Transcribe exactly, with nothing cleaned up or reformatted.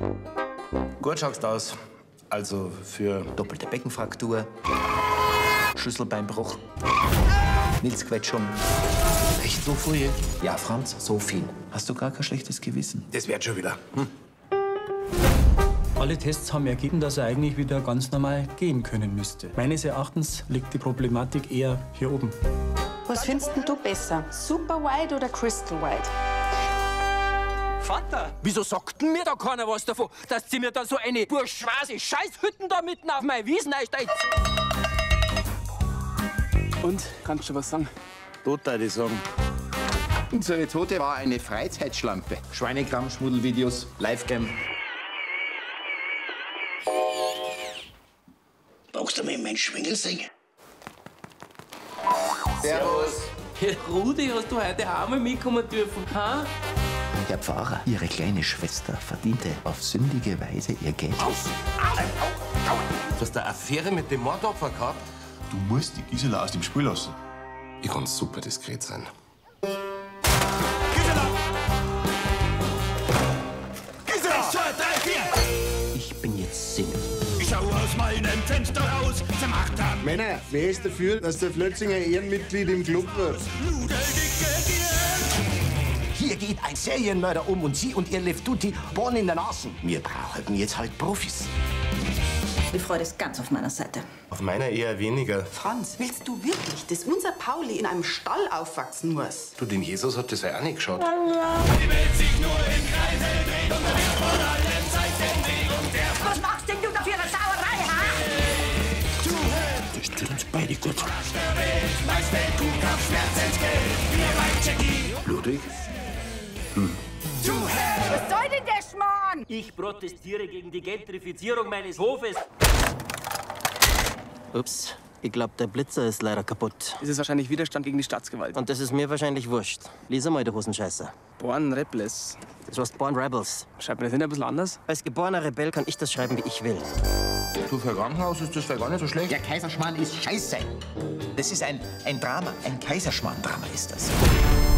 Gut schaust aus. Also für Doppelte Beckenfraktur, Schlüsselbeinbruch, Milzquetschung. echt so viel. Ja, Franz, so viel. Hast du gar kein schlechtes Gewissen? Das wird schon wieder. Hm? Alle Tests haben ergeben, dass er eigentlich wieder ganz normal gehen können müsste. Meines Erachtens liegt die Problematik eher hier oben. Was findest denn du besser? Super White oder Crystal White? Vater, wieso sagt denn mir da keiner was davon, dass sie mir da so eine bourgeoise Scheißhütten da mitten auf meine Wiesen einsteigt? Und, kannst du was sagen? Tot, würde ich sagen. Unsere Tote war eine Freizeitschlampe. Schweinekram, Schmuddelvideos, Livecam. Brauchst du mir meinen Schwingel singen? Servus. Hey, Rudi, hast du heute auch mal mitkommen dürfen, ha? Herr Pfarrer, Ihre kleine Schwester verdiente auf sündige Weise ihr Geld. Du hast eine Affäre mit dem Mordopfer gehabt? Du musst die Gisela aus dem Spiel lassen. Ich kann super diskret sein. Ich bin jetzt Single. Ich schau aus meinem Fenster raus, zermacht haben. Männer, wer ist dafür, dass der Flötzinger Ehrenmitglied im Club wird? Hier geht ein Serienmörder um und Sie und Ihr Leftuti bohren in der Nase. Wir brauchen jetzt halt Profis. Die Freude ist ganz auf meiner Seite. Auf meiner eher weniger. Franz, willst du wirklich, dass unser Pauli in einem Stall aufwachsen muss? Du, den Jesus hat das ja auch nicht geschaut. Was machst denn du da für eine Sauerei, ha? Das tut uns beide gut. Ludwig? Was soll denn der Schmarrn? Ich protestiere gegen die Gentrifizierung meines Hofes. Ups, ich glaube, der Blitzer ist leider kaputt. Das ist wahrscheinlich Widerstand gegen die Staatsgewalt. Und das ist mir wahrscheinlich wurscht. Lies mal, du Hosenscheißer. Born Rebels. Das heißt Born Rebels. Schreibt man das nicht ein bisschen anders? Als geborener Rebell kann ich das schreiben, wie ich will. Du, für ein Krankenhaus ist das vielleicht gar nicht so schlecht. Der Kaiserschmarrn ist scheiße. Das ist ein, ein Drama. Ein Kaiserschmarrn-Drama ist das.